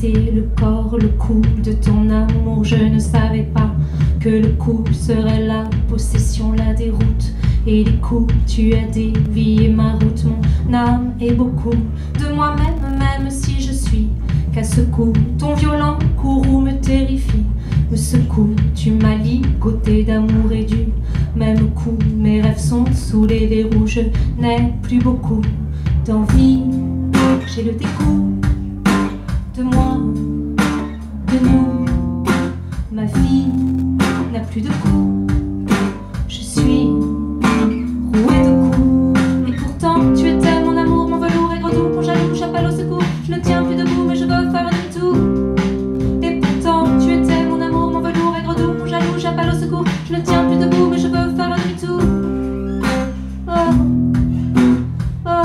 caresser le corps, le cou de ton amour. Je ne savais pas que le coup serait la possession, la déroute et les coups. Tu as dévié ma route, mon âme est beaucoup de moi-même, même si je suis qu'à ce coup. Ton violent courroux me terrifie, me secoue. Tu m'as ligoté d'amour et du même coup. Mes rêves sont sous les verrous, je n'ai plus beaucoup d'envie. J'ai le dégoût de moi, de nous. Ma vie n'a plus de goût. Je suis rouée de coups. Et pourtant tu étais mon amour, mon velours aigre doux, mon jaloux, j'appelle au secours. Je ne tiens plus debout mais je veux faire demi-tour. Et pourtant tu étais mon amour, mon velours aigre doux, mon jaloux, j'appelle au secours. Je ne tiens plus debout mais je veux faire demi-tour. Oh, oh.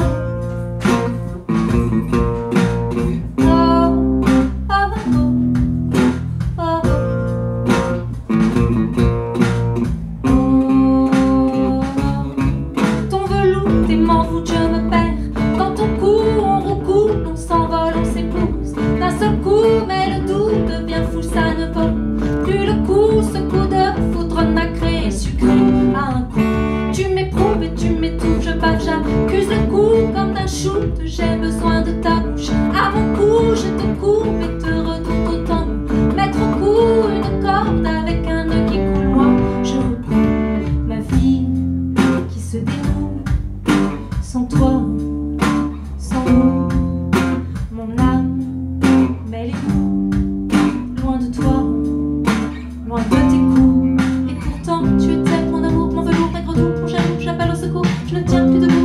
Mais le doute devient fou, ça ne vaut plus le coup. Ce coup de foudre nacré et sucré à un coup. Tu m'éprouves et tu m'étouffes, je bave, j'accuse le coup comme d'un shoot. J'ai besoin de ta bouche à mon cou. Je te coupe et te retourne autant. Mettre au cou une corde avec un nœud qui coule. Moi, je recours ma vie qui se dénoue sans toi, sans nous. Mon âme mêle les coups, loin de toi, loin de tes coups. Et pourtant tu étais mon amour, mon velours aigre doux, mon jaloux, j'appelle au secours. Je ne tiens plus de